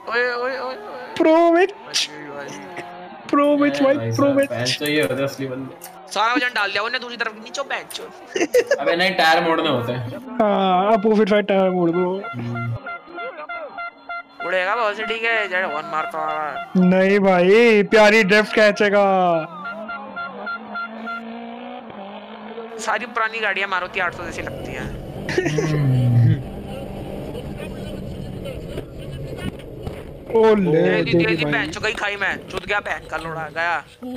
ओए ओए ओए प्रो विच भाई प्रो विच फैन तो ये होता है असली बंदे। सारा वजन डाल दिया उन्होंने दूसरी तरफ नीचे बेंच। अबे नहीं टायर मोड़ने होते हैं। हाँ अपोजिट साइड टायर मोड़ दो। उड़ेगा बहुत से ठीक है जेड वन मारता रहा। नहीं भाई प्यारी ड्रिफ्ट खींचेगा। सारी पुरानी गाड़ियां मारुति 800 जैसी लगती हैं। ओले तेरी बेंच गई खाई में चुद गया बहन का लोड़ा गया।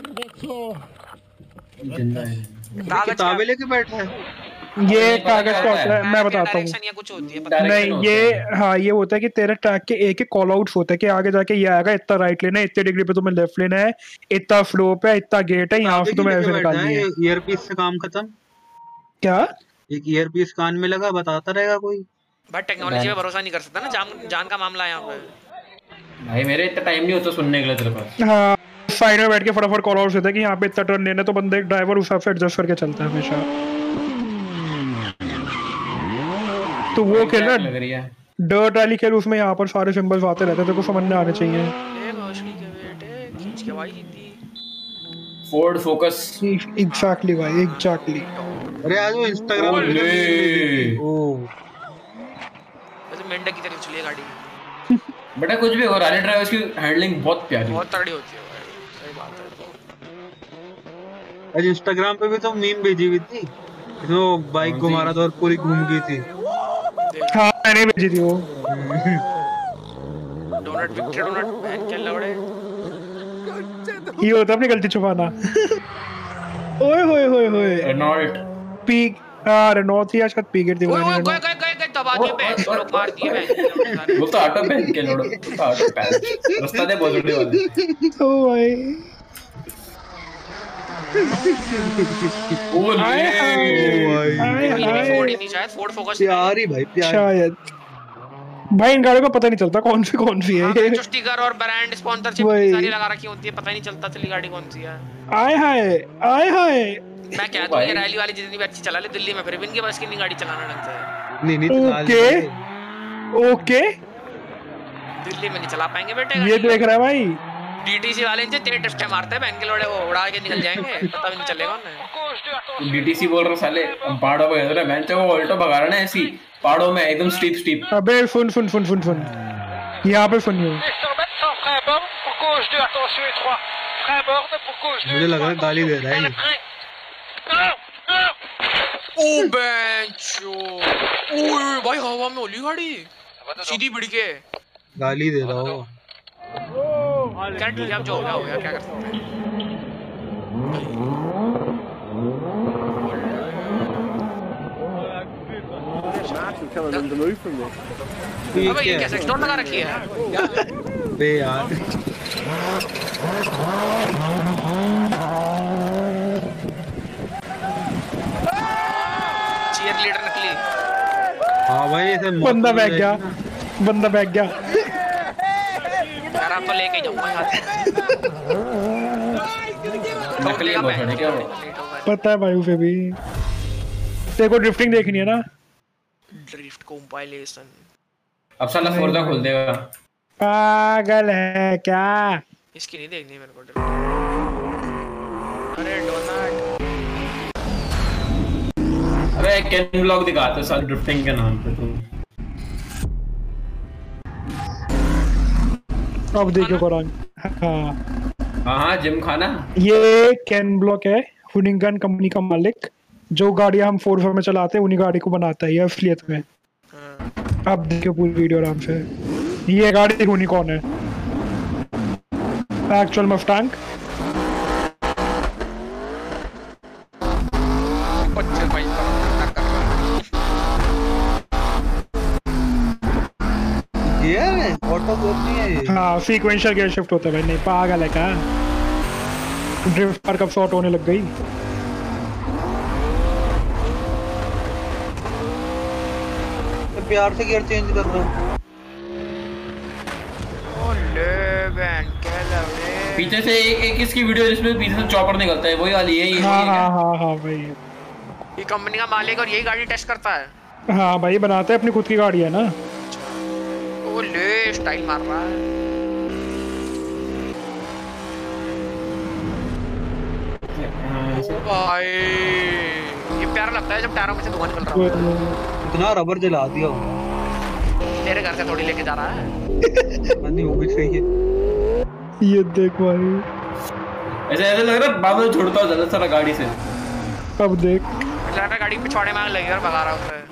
किताबें लेके बैठा है। ये कागज का होता है मैं बताता हूँ। नहीं ये हाँ ये होता है कि तेरे ट्रैक के एक कॉल आउट्स होते हैं कि आगे जाके ये आएगा इतना राइट लेना है इतने डिग्री पे तुम्हें लेफ्ट लेना है इतना स्लोप है इतना गेट है यहाँ से तुम्हें ऐसे निकालनी है। ईयरपीस से काम खत्म। क्या एक ईयरपीस कान में लगा बताता रहेगा कोई। बट टेक्नोलॉजी पे भरोसा नहीं कर सकता ना जान का मामला है यहाँ पे। भाई मेरे इतना टाइम नहीं होता सुनने के लिए तेरे पास। हाँ साइड में बैठ के फटाफट कॉल आउट्स होता है कि यहाँ पे इतना टर्न लेना तो बंदे ड्राइवर उस हिसाब से एडजस्ट करके चलता है हमेशा। तो वो खेलना डर्ट रैली खेल उसमें यहाँ पर सारे सिंबल्स आते रहते हैं तेरे को समझ में आने चाहिए। फोर्ड फोकस एग्जैक्टली भाई एग्जैक्टली। अरे आज वो इंस्टाग्राम पे ओ वैसे मेंढक की तरह चली गाड़ी। बेटा कुछ भी हो रैली ड्राइवर्स की हैंडलिंग बहुत प्यारी बहुत तगड़ी होती है भाई सही बात है। आज इंस्टाग्राम पे भी तो मीम भेजी हुई थी जो बाइक घुमा रहा था और पूरी घूम गई थी। हाँ मैंने भेजी थी वो। डोनट विक्ट्री डोनट बहन के लवड़े। ये होता अपनी गलती छुपाना। ओए होए होए होए रेनॉल्ट पीक रेनॉल्ट थी शायद पीकेट थी। ओए ओए गए दबा दिए बहन लोग मार दिए बहन। वो तो ऑटो बहन के लोड़ो तो ऑटो पैच रास्ता दे पहुंचने वाले। ओ भाई ओले फोर्ड ही नहीं शायद फोर्ड फोकस प्यारी भाई प्यारी शायद भाई इन गाड़ियों का पता नहीं चलता कौन सी है। जो स्टिकर और ब्रांड स्पॉन्सरशिप सारी लगा रखी होती है पता नहीं चलता चली गाड़ी कौन सी है। आए हाय मैं कहता हूं ये रैली वाली जितनी भी अच्छी चला ले दिल्ली में फिर भी इनके पास की नहीं गाड़ी चलाना ढंग से। नहीं ओके दिल्ली में नहीं चला पाएंगे बेटे। ये देख रहा है भाई डीटीसी वाले इनसे तेज ड्रिफ्ट मारते हैं बहन के लोड़े वो उड़ा के निकल जाएंगे पता भी नहीं चलेगा उन्हें। डीटीसी बोल रहा साले हम पहाड़ों पे इधर मैं चाहे वो ऑल्टो भगा रहा है ऐसी पहाड़ों में एकदम स्टीप। अबे सुन यहाँ पे सुनियो। मुझे लग रहा है गाली दे रहा है। ओ बेंचो ओए भाई हवा में ओली गाड़ी सीधी भिड़ के गाली दे रहा हो। क्या ठीक है अब जो हो गया क्या कर सकते हैं। अबे ये कैसे स्टोर लगा रखी है बे यार। चीयर लीडर निकली। हाँ भाई ऐसे बंदा बैठ गया यार आप तो लेके जाऊंगा यहाँ से। नकली है क्या वो पता है भाई उसे भी तेरे को ड्रिफ्टिंग देखनी है ना। ड्रिफ्ट कंपाइलेशन अब साला फोर्जा खोल देगा। पागल है क्या। इसकी नहीं देखनी मेरे को ड्रिफ्ट। अरे डोनट अबे कैन ब्लॉग दिखाते साल ड्रिफ्टिंग के नाम पे तू। अब देखियो कुरान। हाँ जिम खाना। ये कैन ब्लॉक है हुनिंगन कंपनी का मालिक जो गाड़ियां हम 4x4 में चलाते हैं उन्हीं गाड़ी को बनाता है ये असलियत में। अब देखियो पूरी वीडियो आराम से। ये गाड़ी यूनिकॉर्न है एक्चुअल मस्टैंग। हाँ सीक्वेंशियल गियर शिफ्ट होता है भाई। नहीं पागल है क्या। ड्रिफ्ट पर कब शॉट होने लग गई। तो प्यार से गियर चेंज कर दो। पीछे से एक इसकी वीडियो जिसमें पीछे से चॉपर निकलता है वही वाली है ये। हाँ भाई ये कंपनी का मालिक और यही गाड़ी टेस्ट करता है। हाँ भाई बनाते हैं अपनी खुद की गाड़ी है ना। वो ले स्टाइल मार रहा है। ओ भाई ये प्यारा लगता है जब टायरों में से धुआं निकल रहा है। इतना रबर जला दिया होगा। तेरे घर से थोड़ी लेके जा रहा है। नहीं वो भी सही है। ये देख भाई, ऐसे ऐसे लग रहा है बाबा छोड़ता हूँ ज्यादा सारा गाड़ी से। अब देख लगा गाड़ी पिछवाड़े में लगी और भगा रहा उसे।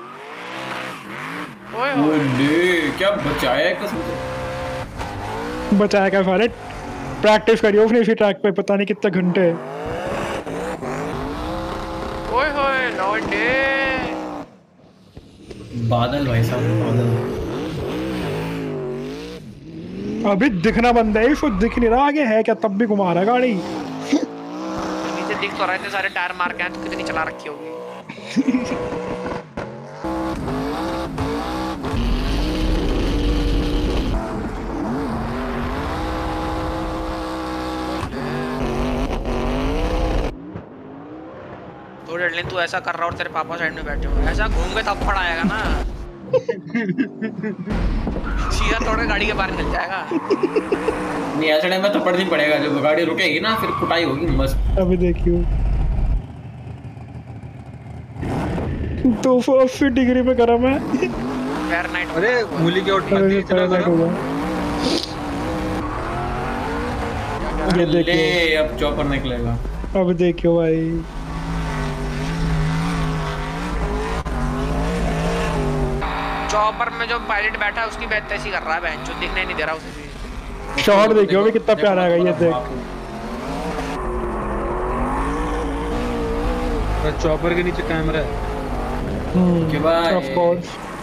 ओए ओले क्या बचाया है कसम से। बचाया क्या सारे, प्रैक्टिस करियो उसने इसी ट्रैक पे पता नहीं कितने घंटे। ओए होए लौंडे। बादल भाई साहब बादल। अभी दिखना बंद है, इसको दिख नहीं रहा आगे है क्या, तब भी घुमा रहा है गाड़ी। नीचे दिख तो रहे थे सारे टायर मार के हैं, तो कितनी चला रखी होगी। तो डेडलिन तू ऐसा कर रहा और तेरे पापा साइड में बैठे हो, ऐसा घूम के थप्पड़ आएगा ना। सीधा तोड़ के गाड़ी के बाहर निकल जाएगा। नहीं ऐसे टाइम में थप्पड़ नहीं पड़ेगा, जब गाड़ी रुकेगी ना फिर कुटाई होगी मस्त। अभी देखियो 280 डिग्री पे गरम है। फ़ारेनहाइट। अरे मूली की ओटी लगती है, चला फ़ारेनहाइट होगा। ये देखियो, ले अब चॉपर निकलेगा। अब देखियो भाई, चॉपर में जो पायलट बैठा है उसकी बेइज्जती कर रहा है बहन, जो दिखने नहीं दे रहा उसे भी। शॉट देखियो भी कितना प्यारा है ये देख। चॉपर के नीचे कैमरा है। कि भाई ऑफ कोर्स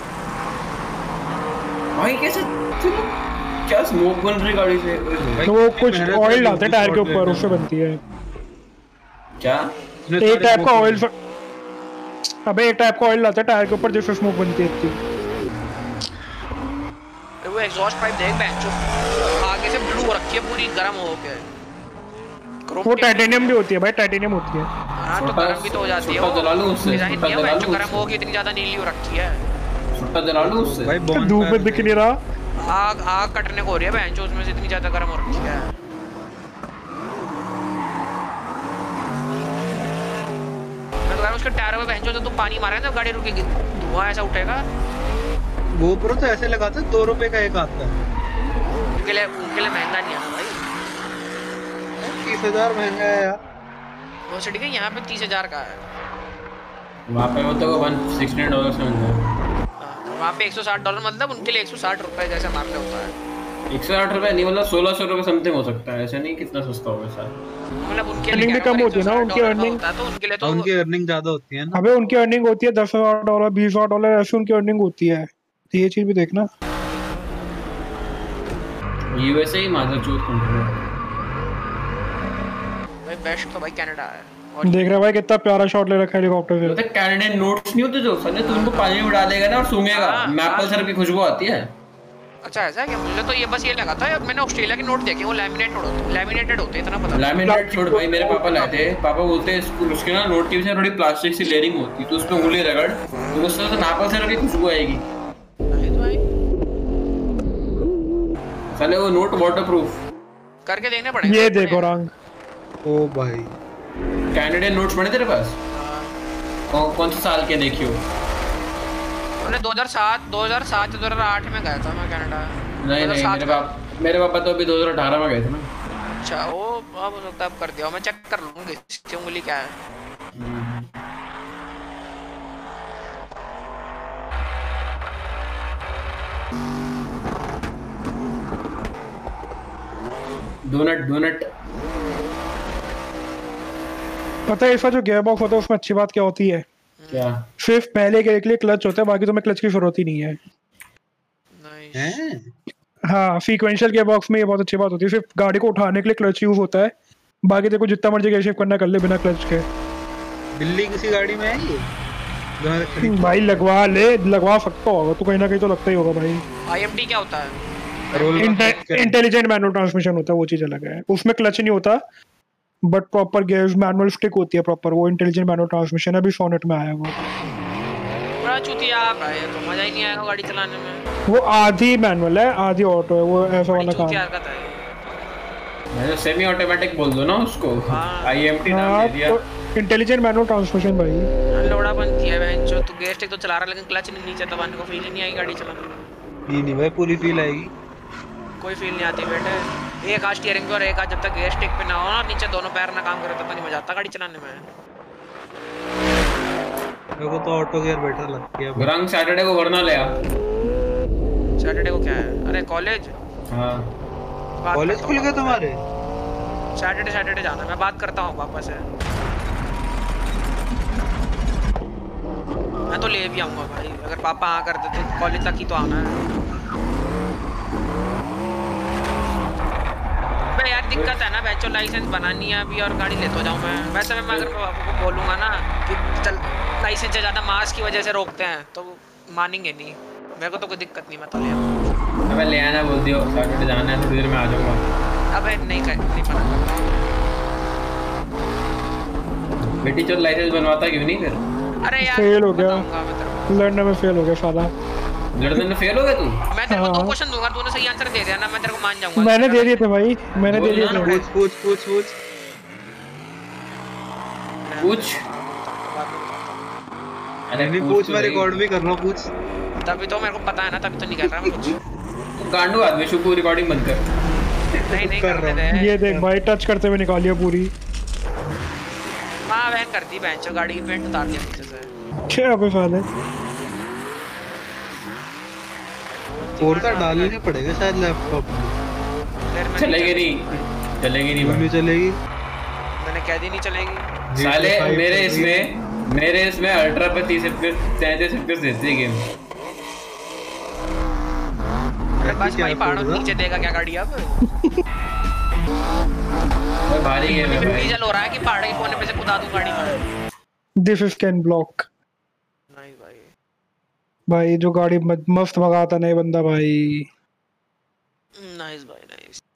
भाई कैसे क्या स्मोक बन रही गाड़ी से। तो वो कुछ ऑयल डालते हैं टायर के ऊपर, उससे बनती है क्या एक टाइप का ऑयल। अबे एक टाइप का ऑयल डालते हैं टायर के ऊपर जिससे स्मोक बनती है इतनी। वो एग्जॉस्ट पाइप देख बहन, जो आगे से ब्लू हो रखी है पूरी गर्म हो के। वो टाइटेनियम भी होती है भाई, टाइटेनियम होती है। हाँ तो गर्म भी तो हो जाती है वो। जला लूं उससे, डिजाइन दिया हुआ है जो गर्म होगी, इतनी ज्यादा नीली हो रखी है। छुट्टा जला लूं उससे भाई धूप में दिख नहीं रहा। आग कटने को हो रही है बहन, जो उसमें से इतनी ज्यादा गर्म हो रखी है। मैं तो कह रहा हूं उसके टायर में बहन जो तू पानी मारेगा तो गाड़ी रुकेगी, धुआं ऐसा उठेगा। GoPro तो ऐसे लगाते हैं 2 रुपए का एक आता है। उनके लिए महंगा नहीं है ना भाई। 30,000 महंगा है यार। वो सिटी के यहाँ पे 30,000 का है। वहाँ पे वो तो $116 से मिल जाएगा। वहाँ पे $160 मतलब उनके लिए 160 रुपए जैसे मार्केट होता है। 108 रुपए नहीं, मतलब 1600 रुपए समथिंग हो सकता है, ऐसे नहीं कितना सस्ता होगा सर। मतलब उनके अर्निंग भी कम होती है ना, उनकी अर्निंग तो उनके लिए तो उनकी अर्निंग ज्यादा होती है ना। अबे उनकी अर्निंग होती है $10,000 $20,000 ऐसे उनकी अर्निंग होती है। तो ये चीज भी देखना। यूएसए ही मादरचोद कंट्री है भाई, बेस्ट तो भाई कनाडा है। देख रहा भाई कितना प्यारा शॉट ले रखा है हेलीकॉप्टर से। तो कैनेडियन नोट्स नहीं होते जो साले, तो उनको पानी में उड़ा देगा ना और सूंघेगा, मैपल सिरप की खुशबू आती है। अच्छा ऐसा है क्या? मुझे तो ये बस ये लगा था, मैंने ऑस्ट्रेलिया के नोट देखे, वो लैमिनेटेड होते इतना पता। लैमिनेट छोड़ भाई, मेरे पापा लाए थे। पापा बोलते हैं उसके ना नोट की वजह थोड़ी प्लास्टिक सी लेयरिंग होती, तो उसमें उंगली रगड़ तो उससे तो मैपल सिरप की खुशबू आएगी। नहीं तो भाई साले वो नोट वाटरप्रूफ करके देखने पड़ेंगे। ये देखो रंग। ओ भाई कैनेडियन नोट्स पड़े तेरे पास? कौन से साल के देखियो? मैंने 2007 या 2008 में गया था मैं कनाडा। नहीं मेरे पापा तो अभी 2018 में गए थे ना। अच्छा वो अब हो सकता है अब कर दिया, मैं चेक कर लूंगा इसकी उंगली क्या है। डोनट पता है इसका जो गियर बॉक्स होता है उसमें अच्छी बात क्या होती है? क्या? सिर्फ पहले के लिए क्लच होता है, बाकी तो मैं क्लच की जरूरत ही नहीं है। नाइस। हाँ सीक्वेंशियल गियर बॉक्स में ये बहुत अच्छी बात होती है, सिर्फ गाड़ी को उठाने के लिए क्लच यूज होता है, बाकी देखो जितना मर्जी गियर शिफ्ट करना कर ले बिना क्लच के। दिल्ली किसी गाड़ी में है ये? भाई लगवा सकता होगा तो कहीं ना कहीं तो लगता ही होगा भाई। आईएमटी क्या होता है? इंटेलिजेंट मैनुअल ट्रांसमिशन होता है, वो चीज अलग है। उसमें क्लच नहीं होता but proper gears manual stick होती है प्रॉपर, वो इंटेलिजेंट मैनुअल ट्रांसमिशन है, अभी सोनेट में आया वो। बड़ा चूतिया भाई, तो मजा ही नहीं आएगा गाड़ी चलाने में। वो आधी मैनुअल है आधी ऑटो है, वो ऐसा वाला काम चूतिया है। हरकत है। मैं सेमी ऑटोमेटिक बोल दो ना उसको, IMT नाम हाँ दे दिया। तो इंटेलिजेंट मैनुअल ट्रांसमिशन भाई। लोड़ा बंद किया है जो, तू गेयर स्टिक तो चला रहा लेकिन क्लच नीचे दबाने को फील ही नहीं आएगी गाड़ी चलाने में। नहीं भाई पूरी फील आएगी। कोई फील नहीं आती बेटे, एक हाथ स्टीयरिंग पे और एक हाथ जब तक गियर स्टिक पे ना हो ना, नीचे दोनों पैर ना काम करे तब तक नहीं मजा आता गाड़ी चलाने में। मेरे को तो ऑटो गियर बेटर लगती है। गुरंग सैटरडे को वरना ले आ। सैटरडे को क्या है? अरे कॉलेज। हाँ कॉलेज खुल गए तुम्हारे? सैटरडे जाना है, मैं बात करता हूँ पापा से। मैं तो ले भी आऊंगा भाई, अगर पापा हाँ कर देते तो कॉलेज तक ही तो आना है। भाई यार दिक्कत है ना, बैचो लाइसेंस बनानी है अभी और गाड़ी ले तो जाऊँ मैं। वैसे मैं अगर पापा को बोलूँगा ना कि चल लाइसेंस से ज़्यादा मास्क की वजह से रोकते हैं तो मानेंगे नहीं। मेरे को तो कोई दिक्कत नहीं, मैं तो ले आऊँगा। अबे ले आना बोल दियो, सैटरडे जाना है, थोड़ी देर में आ जाऊंगा। अबे नहीं पता करता। बेटी चल लाइसेंस बनवाता क्यों नहीं फिर? अरे यार फेल हो गया, बताऊंगा मैं तेरे को। लड़ने में फेल हो गया साला। लड़ने में फेल हो गया तू? मैं तेरे को दो हाँ। क्वेश्चन दूंगा, तूने सही आंसर दे दिया ना मैं तेरे को मान जाऊंगा। मैंने दे दिए थे भाई, मैंने दे दिए थे। पूछ पूछ। अरे नहीं पूछ, मैं रिकॉर्ड भी कर रहा हूँ, पूछ। तभी तो मेरे को पता है ना, तभी तो नहीं कर रहा मैं कुछ। तू गांडू आदमी, शुभ रिकॉर्डिंग बंद कर। नहीं कर करने रहा दे। ये देख भाई टच करते हुए निकालिए पूरी। हाँ वह कर दी बेंच, गाड़ी की पेंट उतार दिया नीचे से। क्या अबे साले, फोर्सा डालने पड़ेगा शायद लैपटॉप में। फिर मैं चलेगी नहीं नहीं चलेगी। मैंने कह दी नहीं चलेगी। साले मेरे इसमें अल्ट्रा पे 30 FPS 33 FPS देती है गेम। अरे बस भाई पहाड़ों के नीचे देगा क्या गाड़ी अब? भारी गेम है भाई। डीजल हो रहा है कि पहाड़ के कोने पे से कुदा दूं गाड़ी में। दिस इज कैन ब्लॉक नहीं भाई, भाई जो गाड़ी मस्त भगाता नहीं बंदा भाई। नाइस भाई नाइस।